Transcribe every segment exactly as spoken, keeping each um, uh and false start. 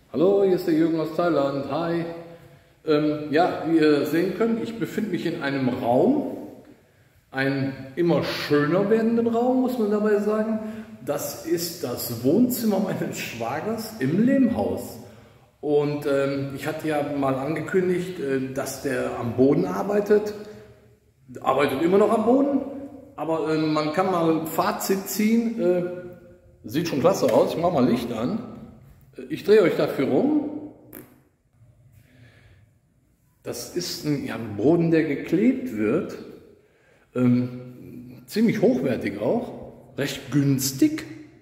Hallo, hier ist der Jürgen aus Thailand. Hi. Ähm, ja, wie ihr sehen könnt, ich befinde mich in einem Raum, einen immer schöner werdenden Raum, muss man dabei sagen. Das ist das Wohnzimmer meines Schwagers im Lehmhaus. Und ähm, ich hatte ja mal angekündigt, äh, dass der am Boden arbeitet. Arbeitet immer noch am Boden, aber äh, man kann mal ein Fazit ziehen. Äh, sieht schon klasse aus. Ich mache mal Licht an. Ich drehe euch dafür rum. Das ist ein, ja, ein Boden, der geklebt wird. Ähm, ziemlich hochwertig auch. Recht günstig.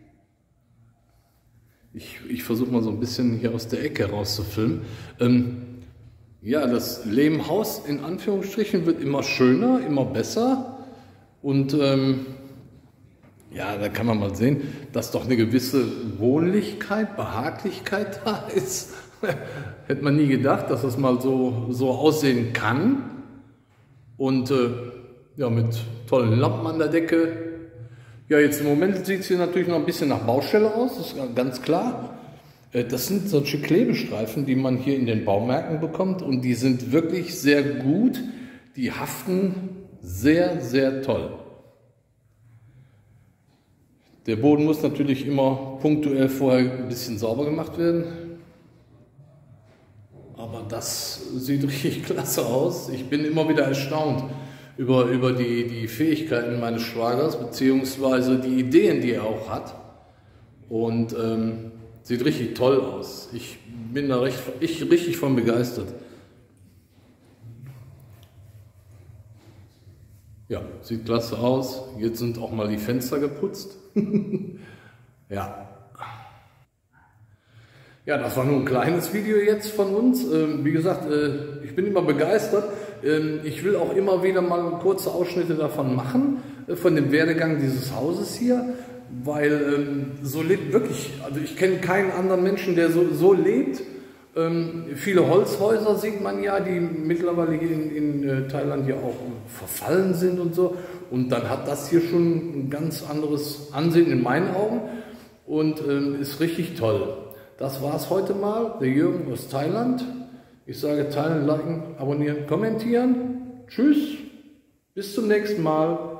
Ich, ich versuche mal so ein bisschen hier aus der Ecke rauszufilmen. Ähm, ja, das Lehmhaus in Anführungsstrichen wird immer schöner, immer besser. Und ähm, ja, da kann man mal sehen, dass doch eine gewisse Wohnlichkeit, Behaglichkeit da ist. Hätte man nie gedacht, dass das mal so, so aussehen kann. Und äh, ja, mit tollen Lampen an der Decke. Ja, jetzt im Moment sieht es hier natürlich noch ein bisschen nach Baustelle aus, das ist ganz klar. Äh, das sind solche Klebestreifen, die man hier in den Baumärkten bekommt. Und die sind wirklich sehr gut. Die haften sehr, sehr toll. Der Boden muss natürlich immer punktuell vorher ein bisschen sauber gemacht werden. Aber das sieht richtig klasse aus. Ich bin immer wieder erstaunt über, über die, die Fähigkeiten meines Schwagers, beziehungsweise die Ideen, die er auch hat. Und ähm, sieht richtig toll aus. Ich bin da recht, ich richtig von begeistert. Ja, sieht klasse aus. Jetzt sind auch mal die Fenster geputzt. Ja. Ja, das war nur ein kleines Video jetzt von uns. Ähm, wie gesagt, äh, ich bin immer begeistert. Ähm, ich will auch immer wieder mal kurze Ausschnitte davon machen, äh, von dem Werdegang dieses Hauses hier. Weil ähm, so lebt wirklich, also ich kenne keinen anderen Menschen, der so, so lebt. Ähm, viele Holzhäuser sieht man ja, die mittlerweile hier in, in äh, Thailand ja auch verfallen sind und so. Und dann hat das hier schon ein ganz anderes Ansehen in meinen Augen und ähm, ist richtig toll. Das war es heute mal, der Jürgen aus Thailand. Ich sage teilen, liken, abonnieren, kommentieren. Tschüss, bis zum nächsten Mal.